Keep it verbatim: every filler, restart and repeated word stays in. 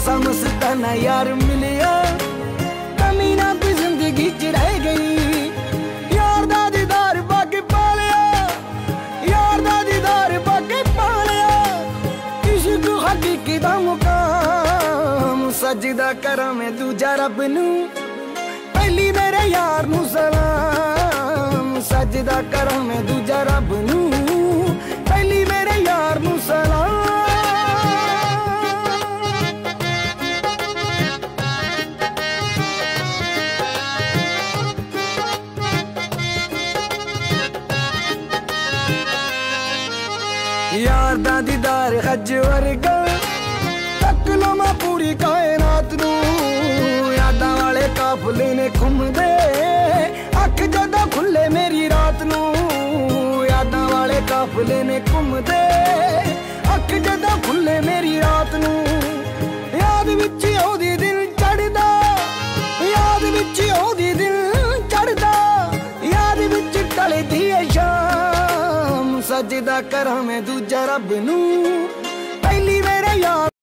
ऐसा मस्ताना यार मिलिया, कमी ना भी जिंदगी च रह गई। यार दा दीदार बाकी पा लिया, यार दा दीदार बाकी पा लिया। इश्क हकीकी दा मुकाम सजदा करा मैं दूजा रब नू, पहली मेरे यार नू सलाम। सजदा करा मैं दूजा रब नू, पहली मेरे यार नू सलाम। यार दा दीदार हज वर्गा, तक लो मैं पूरी कायनात नू। यादां वाले काफले ने घूमदे, अख जदा खुले मेरी रात नू। यादां वाले काफले ने घूमदे, अख जदा खुले मेरी रात नू। याद विच ओदी दिल चढ़दा, याद विच ओदी दिल चढ़दा, याद विच टलदी है शाम। सजदा करा मैं दूजा रब नू, पहली मेरे यार